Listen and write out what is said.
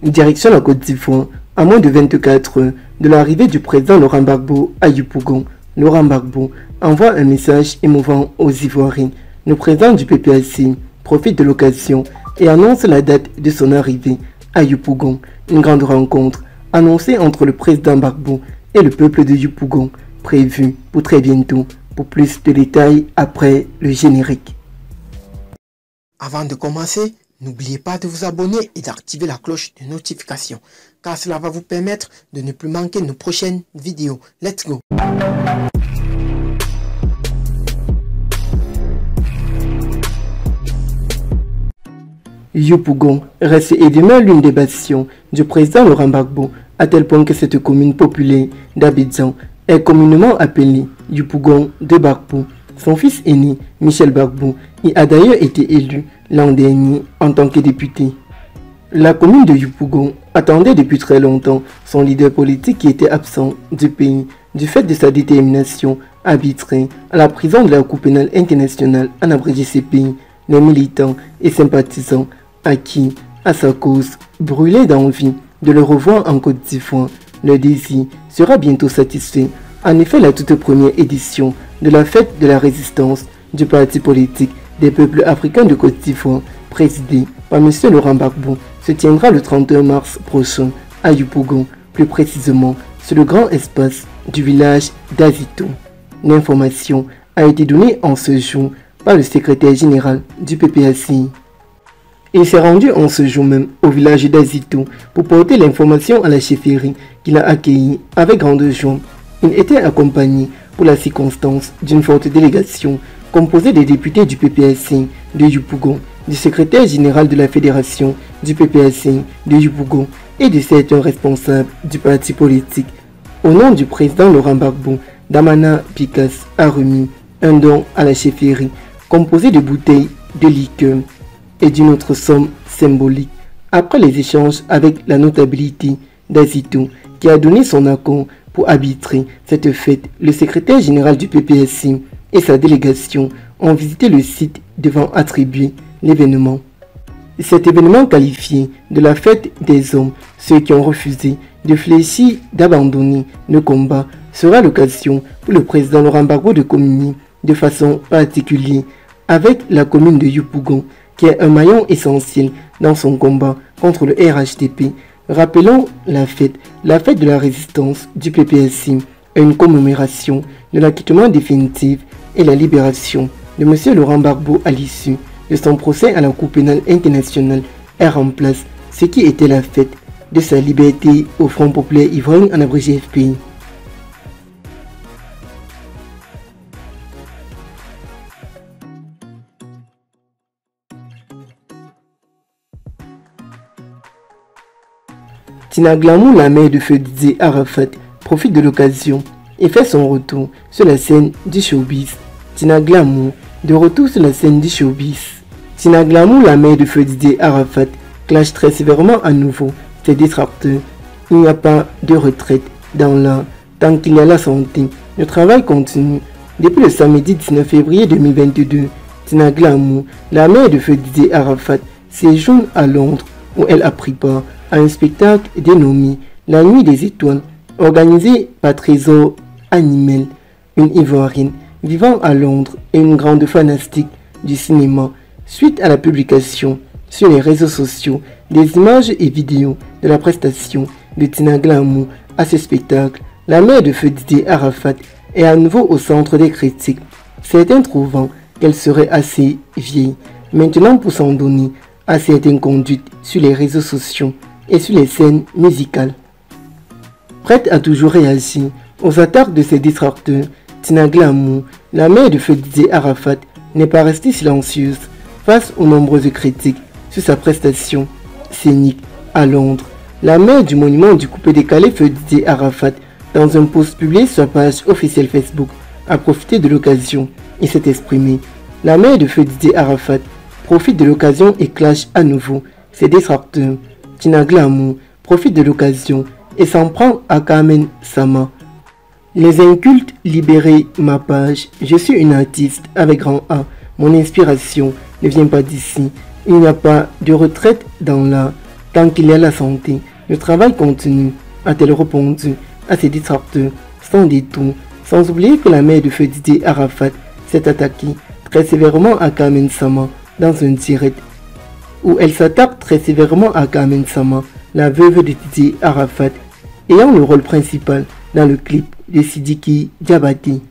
Direction la Côte d'Ivoire, à moins de 24 heures de l'arrivée du président Laurent Gbagbo à Yopougon. Laurent Gbagbo envoie un message émouvant aux Ivoiriens. Le président du PPAC profite de l'occasion et annonce la date de son arrivée à Yopougon. Une grande rencontre annoncée entre le président Gbagbo et le peuple de Yopougon, prévue pour très bientôt. Pour plus de détails après le générique. Avant de commencer, n'oubliez pas de vous abonner et d'activer la cloche de notification, car cela va vous permettre de ne plus manquer nos prochaines vidéos. Let's go! Yopougon reste et demeure l'une des bastions du président Laurent Gbagbo, à tel point que cette commune populaire d'Abidjan est communément appelée Yopougon de Gbagbo. Son fils aîné, Michel Gbagbo, y a d'ailleurs été élu l'an dernier en tant que député. La commune de Yopougon attendait depuis très longtemps son leader politique qui était absent du pays du fait de sa détermination arbitraire à la prison de la Cour pénale internationale en abrégé CPI. Les militants et sympathisants acquis à sa cause brûlaient d'envie de le revoir en Côte d'Ivoire. Le désir sera bientôt satisfait. En effet, la toute première édition de la fête de la résistance du parti politique des peuples africains de Côte d'Ivoire, présidé par M. Laurent Gbagbo, se tiendra le 31 mars prochain à Yopougon, plus précisément sur le grand espace du village d'Azito. L'information a été donnée en ce jour par le secrétaire général du PPAC. Il s'est rendu en ce jour même au village d'Azito pour porter l'information à la chefferie qu'il a accueillie avec grande joie. Il était accompagné pour la circonstance d'une forte délégation composée des députés du PPAC de Yopougon, du secrétaire général de la fédération du PPAC de Yopougon et de certains responsables du parti politique. Au nom du président Laurent Gbagbo, Damana Pikas a remis un don à la chefferie composé de bouteilles de liqueur et d'une autre somme symbolique. Après les échanges avec la notabilité d'Azito qui a donné son accord pour arbitrer cette fête, le secrétaire général du PPAC et sa délégation ont visité le site devant attribuer l'événement. Cet événement qualifié de la fête des hommes, ceux qui ont refusé de fléchir d'abandonner le combat, sera l'occasion pour le président Laurent Gbagbo de communier de façon particulière avec la commune de Yopougon, qui est un maillon essentiel dans son combat contre le RHDP. Rappelons la fête de la résistance du PPAC est une commémoration de l'acquittement définitif et la libération de M. Laurent Gbagbo à l'issue de son procès à la Cour pénale internationale. Elle remplace ce qui était la fête de sa liberté au Front populaire ivoirien en abrégé FPI. Tina Glamour, la mère de feu Didier Arafat, profite de l'occasion et fait son retour sur la scène du showbiz. Tina Glamour, de retour sur la scène du showbiz. Tina Glamour, la mère de feu Didier Arafat, clash très sévèrement à nouveau ses détracteurs. Il n'y a pas de retraite dans l'art tant qu'il y a la santé. Le travail continue. Depuis le samedi 19 février 2022, Tina Glamour, la mère de feu Didier Arafat, séjourne à Londres où elle a pris part à un spectacle dénommé La Nuit des Étoiles, organisé par Trésor Animel, une Ivoirienne vivant à Londres et une grande fanatique du cinéma. Suite à la publication sur les réseaux sociaux des images et vidéos de la prestation de Tina Glamour à ce spectacle, la mère de feu Didier Arafat est à nouveau au centre des critiques, certains trouvant qu'elle serait assez vieille maintenant pour s'en donner à certaines conduites sur les réseaux sociaux et sur les scènes musicales. Prête à toujours réagir aux attaques de ses détracteurs, Tina Glamour, la mère de feu Didier Arafat, n'est pas restée silencieuse face aux nombreuses critiques sur sa prestation scénique à Londres. La mère du monument du coupé décalé feu Didier Arafat, dans un post publié sur sa page officielle Facebook, a profité de l'occasion et s'est exprimée. La mère de feu Didier Arafat profite de l'occasion et clash à nouveau ses détracteurs. Tina Glamour profite de l'occasion et s'en prend à Carmen Sama. Les incultes, libérez ma page. Je suis une artiste avec grand A. Mon inspiration ne vient pas d'ici. Il n'y a pas de retraite dans l'art Tant qu'il y a la santé, le travail continue, a-t-elle répondu à ses détracteurs sans détour, sans oublier que la mère de feu Didier Arafat s'est attaquée très sévèrement à Carmen Sama dans un direct où elle s'attaque très sévèrement à Carmen Sama, la veuve de Didier Arafat, ayant le rôle principal dans le clip de Sidiki Diabaté.